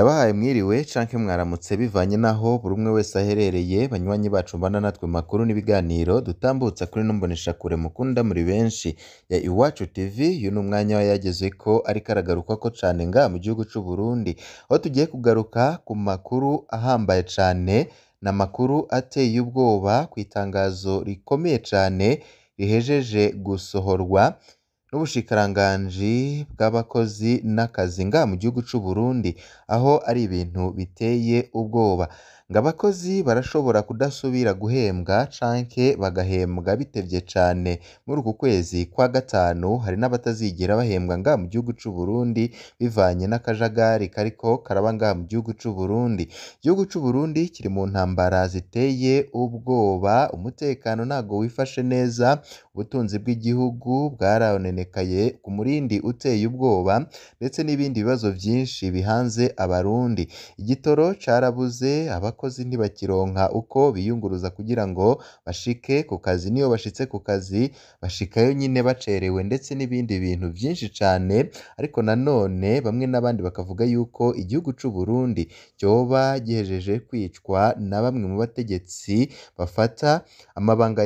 Ndabahaye mwiriwe canke mwaramutse bivanye naho buri umwe wese aherereye banywanyi bacu mbana natwe mu makuru n'ibiganiro dutambutsa kuri ino mboneshakure mukunda muri benshi ya Iwacu TV. Uyu ni umwanya wayagezeko ariko aragarukako cane ngaha mu gihugu c'u Burundi, aho tugiye kugaruka ku makuru ahambaye cane, n'amakuru ateye ubwoba kw'itangazo rikomeye cane rihejeje gusohorwa n'ubushikiranganji bw'abakozi n'akazi ngaha mu gihugu c'u Burundi, aho ari ibintu biteye ubwoba. Ngo abakozi barashobora kudasubira guhembwa canke bagahembwa bitevye cane muri uku kwezi kwa gatanu. Hari n'abatazigera bahembwa ngaha mu gihugu c'u Burundi bivanye n'akajagari kariko karaba ngaha mu gihugu c'u Burundi. Igihugu c'u Burundi kiri mu ntambara ziteye ubwoba, umutekano ntago wifashe neza, ubutunzi bw'igihugu bwarononekaye ku murindi uteye ubwoba, ndetse n'ibindi bibazo vyinshi bihanze abarundi. Igitoro carabuze, abakozi ntibakironka uko biyunguruza kugira ngo bashike ku kazi, niyo bashitse ku kazi bashikayo nyine bacerewe, ndetse n'ibindi bintu vyinshi cane. Ariko nanone bamwe n'abandi bakavuga yuko igihugu c'u Burundi coba gihejeje kwicwa na bamwe mu bategetsi bafata amabanga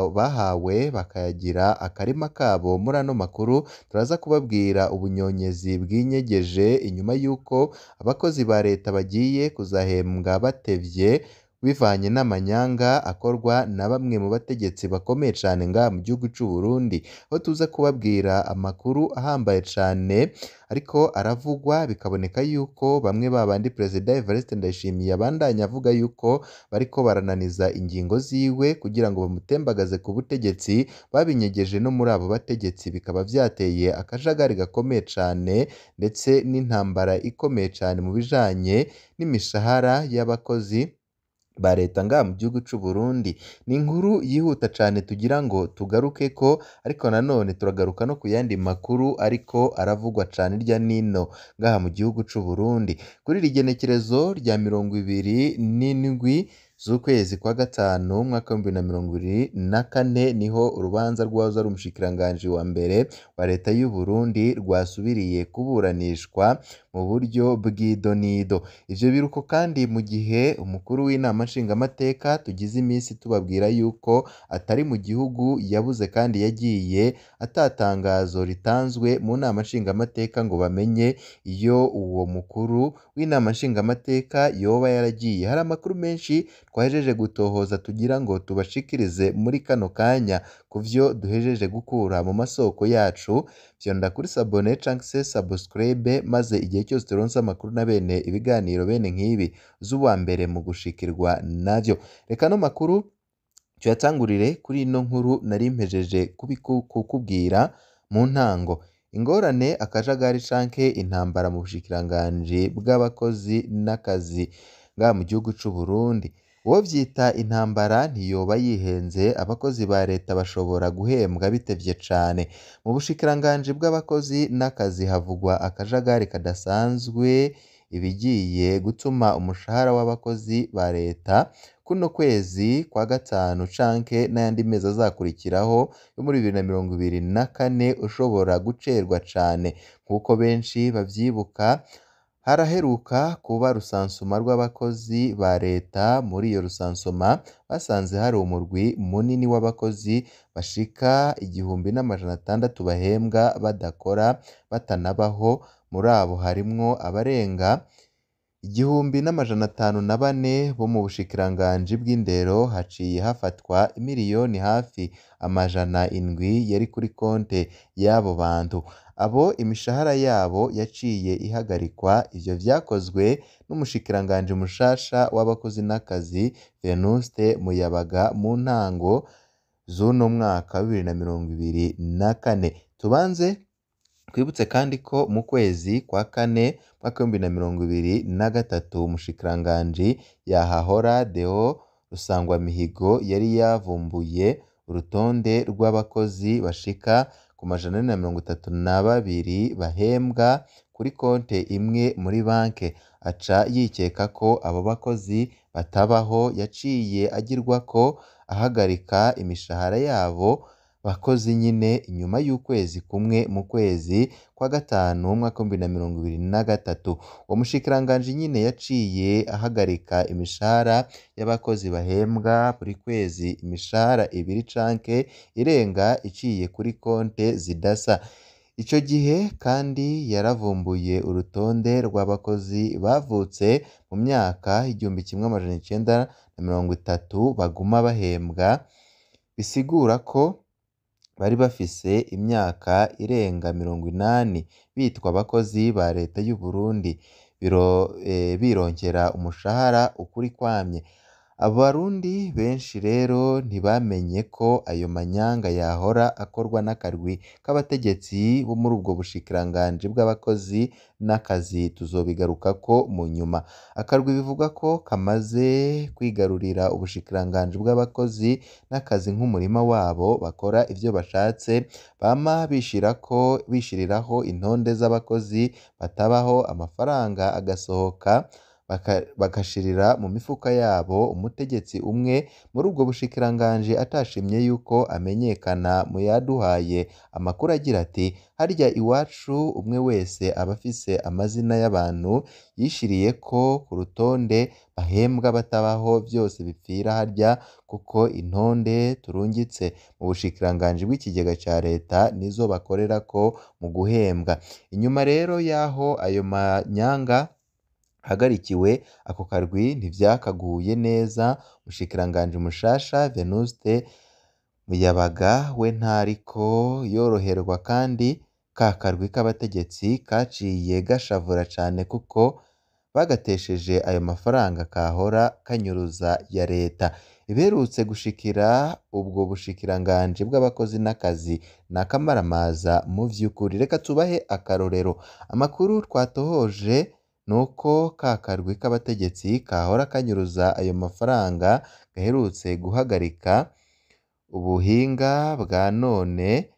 bahawe bakayagira akarima kabo. Muri ano makuru turaza kubabwira ubunyonyezi bwinyegeje inyuma y'uko abakozi ba leta bagiye kuzahembwa batevye bivanye n'amanyanga akorwa na bamwe mu bategetsi bakomeye cane ngaha mu gihugu c'u Burundi, aho tuza kubabwira amakuru ahambaye cane ariko aravugwa, bikaboneka yuko bamwe babandi Perezida Evariste Ndayishimiye abandanya avuga yuko bariko barananiza ingingo ziwe kugira ngo bamutembagaze ku butegetsi, babinyegeje no muri abo bategetsi, bikaba vyateye akajagari gakomeye cane ndetse n'intambara ikomeye cane mu bijanye n'imishahara y'abakozi ba leta ngaha mu gihugu c'u Burundi. Ni inkuru yihuta cane tugira ngo tugarukeko, ariko nanone turagaruka no ku yandi makuru ariko aravugwa cane irya nino ngaha mu gihugu c'u Burundi. Kuri iri genekerezo rya 27 z'ukwezi kwa gatanu umwaka w'2024 niho urubanza rwahoze ari umushikiranganji wa mbere wa leta y'u Burundi rwasubiriye kuburanishwa mu buryo bw'idonido. Ivyo biruko kandi mu gihe umukuru w'inama nshingamateka tugize iminsi tubabwira yuko atari mu gihugu, yabuze kandi yagiye atatangazo ritanzwe mu nama nshingamateka ngo bamenye iyo uwo mukuru w'inama nshingamateka yoba yaragiye. Hari amakuru menshi twahejeje gutohoza tugira ngo tubashikirize muri kano kanya ku vyo duhejeje gukura mu masoko yacu. Vyonda kuri sabone canke se subscribe, maze igihe cyose turonse amakuru na bene ibiganiro bene nk'ibi z'uwa mbere mu gushikirwa navyo. Reka no makuru tuyatangurire kuri ino nkuru nari mpejeje kukubwira mu ntango. Ingorane, akajagari canke intambara mu bushikiranganji bw'abakozi n'akazi ngaha mu gihugu c'u Burundi. Uwo vyita intambara ntiyoba yihenze, abakozi ba leta bashobora guhembwa bitevye cane. Mu bushikiranganji bw'abakozi n'akazi havugwa akajagari kadasanzwe, ibigiye gutuma umushahara w'abakozi ba leta kuno kwezi kwa gatanu canke n'ayandi mezi azakurikiraho yo muri 2024 ushobora gucerwa cane. Nk'uko benshi bavyibuka, haraheruka kuba rusansuma rw'abakozi ba leta. Muri iyo rusansuma basanze hari umurwi munini w'abakozi bashika 1,600 bahembwa badakora batanabaho. Muri abo harimwo abarenga 1,504 bo mu bushikiranganji bw'indero. Haciye hafatwa imiliyoni hafi 700 yari kuri konte y'abo bantu. Abo imishahara yabo yaciye ihagarikwa. Ivyo vyakozwe n'umushikiranganji mushasha w'abakozi n'akazi Venuste Muyabaga mu ntango z'uno mwaka wa 2024. Tubanze twibutse kandi ko mu kwezi kwa kane mwaka w'2023 umushikiranganji Yahahora Deo Rusangwamihigo yari yavumbuye urutonde rw'abakozi bashika ku 432 bahembwa kuri konte imwe muri banke. Aca yikeka ko abo bakozi batabaho, yaciye agirwako ahagarika imishahara yabo bakozi nyine inyuma y'ukwezi kumwe mu kwezi kwa gatanu umwaka w'ibihumbi na mirongo ibiri na gatatu. Uwo mushikiranganji nyine yaciye ahagarika imishahara y'abakozi bahembwa buri kwezi imishahara ibiri canke irenga iciye kuri konte zidasa. Ico gihe kandi yaravumbuye urutonde rw'abakozi bavutse mu myaka 1930 baguma bahembwa, bisigura ko bari bafise imyaka irenga 80 bitwa abakozi ba leta y'u Burundi, birongera umushahara ukuri kwamye. Abarundi benshi rero ntibamenye ko ayo manyanga yahora akorwa n'akarwi k'abategetsi bo muri ubwo bushikiranganji bw'abakozi n'akazi, tuzobigarukako mu nyuma. Akarwi bivugwa ko kamaze kwigarurira ubushikiranganji bw'abakozi n'akazi nk'umurima wabo, bakora ivyo bashatse, bama bishiriraho intonde z'abakozi batabaho, amafaranga agasohoka bagashirira mu mifuka yabo. Umutegetsi umwe muri ubwo bushikiranganji atashimye yuko amenyekana mu yaduhaye amakuru agira ati harya iwacu umwe wese aba afise amazina y'abantu yishiriyeko ku rutonde bahembwa batabaho, byose bipfira harya kuko intonde turungitse mu bushikiranganji bw'ikigega ca leta nizo bakorerako mu guhembwa. Inyuma rero yaho ayo manyanga hagarikiwe, ako karwi ntivyakaguye neza. Umushikiranganji mushasha Venuste Muyabaga we ntariko yoroherwa, kandi ka karwi k'abategetsi kaciye gashavura cane kuko bagatesheje ayo mafaranga kahora kanyuruza ya leta. Ibiherutse gushikira ubwo bushikiranganji bw'abakozi n'akazi n'akamaramaza mu vy'ukuri. Reka tubahe akarorero. Amakuru twatohoje nuko ka karwi k'abategetsi kahora kanyuruza ayo mafaranga gaherutse guhagarika ubuhinga bwa none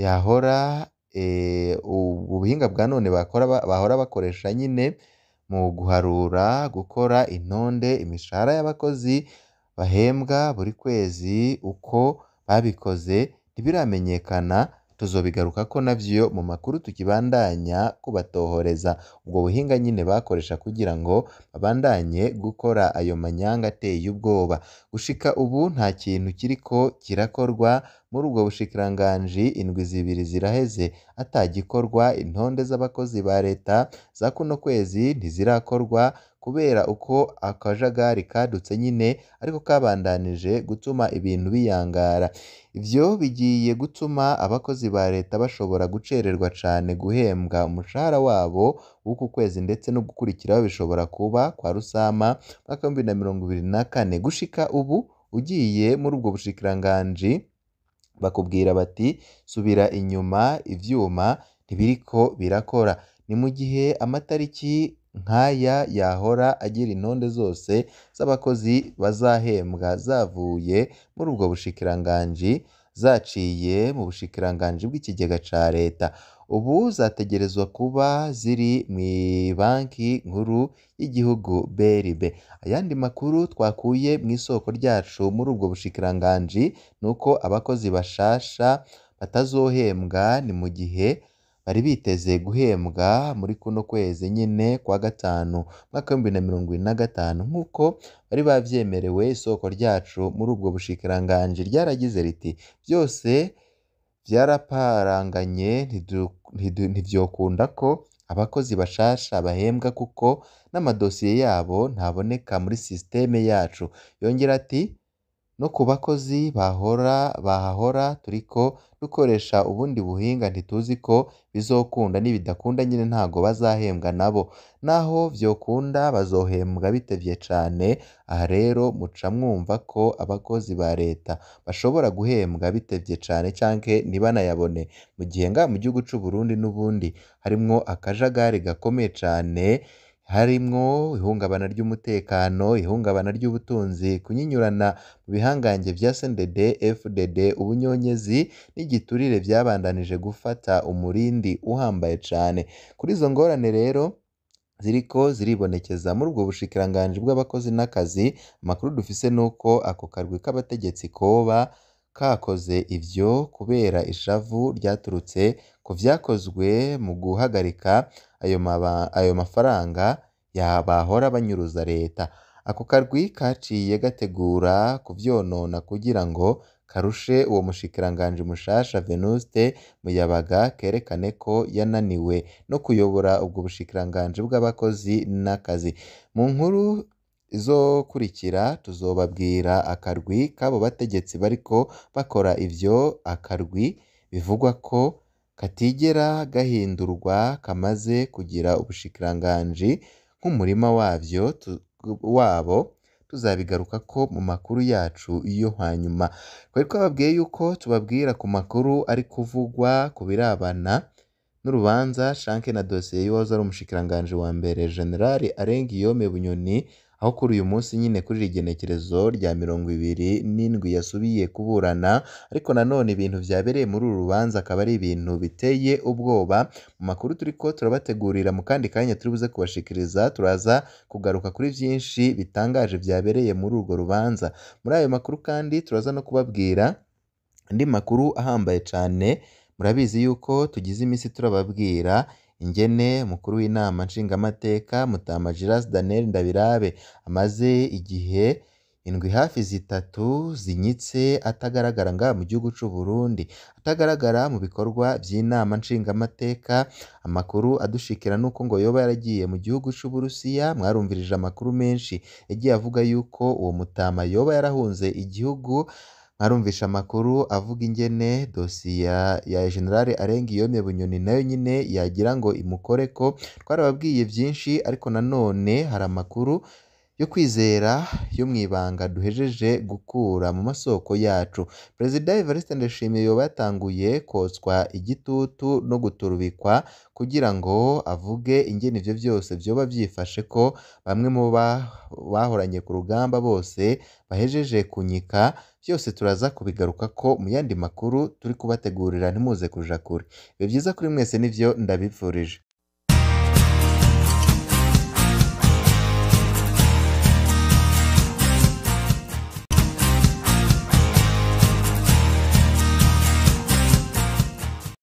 ubuhinga bwa none bahora bakoresha nyine mu guharura, gukora intonde imishahara y'abakozi bahembwa buri kwezi. Uko babikoze ntibiramenyekana, tuzobigarukako navyo mu makuru tukibandanya kubatohoreza. Ubwo buhinga nyine bakoresha kugira ngo babandanye gukora ayo manyanga ateye ubwoba. Gushika ubu nta kintu kiriko kirakorwa muri ubwo bushikiranganji, indwi zibiri ziraheze atagikorwa. Intonde z'abakozi ba leta za kuno kwezi ntizirakorwa kubera uko akajagari kadutse nyine ariko kabandanije gutuma ibintu biyangara. Ivyo bigiye gutuma abakozi ba leta bashobora gucererwa cane guhembwa umushahara wabo w'uku kwezi, ndetse no gukurikiraho bishobora kuba kwa rusama mwaka w'ibihumbi na mirongo ibiri na kane. Gushika ubu ugiye muri ubwo bushikiranganji bakubwira bati subira inyuma, ivyuma ntibiriko birakora. Ni mu gihe amatariki nk'aya yahora agira intonde zose z'abakozi bazahembwa zavuye muri ubwo bushikiranganji, zaciye mu bushikiranganji bw'ikigega ca leta. Ubu zategerezwa kuba ziri mw'ibanki nkuru y'igihugu BRB. Ayandi makuru twakuye mw'isoko ryacu muri ubwo bushikiranganji nuko abakozi bashasha batazohembwa ni mu gihe bari biteze guhembwa muri kuno kwezi nyine kwa gatanu mwaka w'ibihumbi na mirongo ibiri na gatanu, nk'uko bari bavyemerewe. Isoko ryacu muri ubwo bushikiranganji ryaragize riti byose vyaraparanganye, ntivyokunda ko abakozi bashasha bahembwa kuko n'amadosiye yabo ntaboneka muri systeme yacu. Yongera ati no ku bakozi bahahora turiko dukoresha ubundi buhinga, ntituzi ko bizokunda. Nibidakunda nyine ntago bazahembwa nabo, naho vyokunda bazohembwa bitevye cane. Aha rero muca mwumva ko abakozi ba leta bashobora guhembwa bitevye cane canke ntibanayabone, mu gihe ngaha mu gihugu c'u Burundi n'ubundi harimwo akajagari gakomeye cane, harimwo ihungabana ry'umutekano, ihungabana ry'ubutunzi, kunyinyurana mu bihangange vya CNDD FDD, ubunyonyezi n'igiturire vyabandanije gufata umurindi uhambaye cane. Kuri izo ngorane rero ziriko ziribonekeza muri ubwo bushikiranganji bw'abakozi n'akazi, amakuru dufise nuko ako karwi k'abategetsi koba kakoze ivyo kubera ishavu ryaturutse ku vyakozwe mu guhagarika ayo mafaranga bahora banyuruza leta. Ako karwi kaciye gategura kuvyonona kugira ngo karushe uwo mushikiranganji mushasha Venuste Muyabaga kerekane ko yananiwe no kuyobora ubwo bushikiranganji bw'abakozi n'akazi. Mu nkuru izokurikira tuzobabwira akarwi k'abo bategetsi bariko bakora ivyo akarwi bivugwa ko katigera gahindurwa kamaze kugira ubushikiranganji nk'umurima wabo tuzabigarukako mu makuru yacu yo hanyuma. Twari twababwiye yuko tubabwira ku makuru ari kuvugwa ku birabana n'urubanza canke na dosiye y'uwahoze ari umushikiranganji wa mbere General Guillaume Bunyoni, aho kuri uyu munsi nyine kuri iri genekerezo rya 27 yasubiye kuburana, ariko nanone ibintu vyabereye muri uru rubanza akaba ari ibintu biteye ubwoba. Mu makuru turiko turabategurira mu kandi kanya turi buze kubashikiriza, turaza kugaruka kuri vyinshi bitangaje vyabereye muri urwo rubanza. Muri ayo makuru kandi turaza no kubabwira andi makuru ahambaye cane. Murabizi yuko tugize imisi turababwira ingene umukuru w'inama nshingamateka Mutama Giras Daniel Ndabirabe amaze igihe indwi hafi zitatu zinyitse atagaragara ngaha mu gihugu c'u Burundi, atagaragara mu bikorwa vy'inama nshingamateka. Amakuru adushikira nuko ngo yoba yaragiye mu gihugu c'u Burusiya. Mwarumvirije amakuru menshi yagiye avuga yuko uwo Mutama yoba yarahunze igihugu. Mwarumvisha amakuru avuga ingene dosiye ya General Guillaume Bunyoni nayo nyine yagira ngo imukoreko. Twarababwiye vyinshi, ariko nanone hari amakuru yo kwizera yo mw'ibanga duhejeje gukura mu masoko yacu. Perezida Evariste Ndayishimiye yoba yatanguye kotswa igitutu no guturubikwa kugira ngo avuge ingene ivyo vyose vyoba vyifashe, ko bamwe mu bahoranye ku rugamba bose bahejeje kunyika. Vyose turaza kubigarukako mu yandi makuru turi kubategurira, ntimuze kuja kure. Ibyo vyiza kuri mwese nivyo ndabipfurije.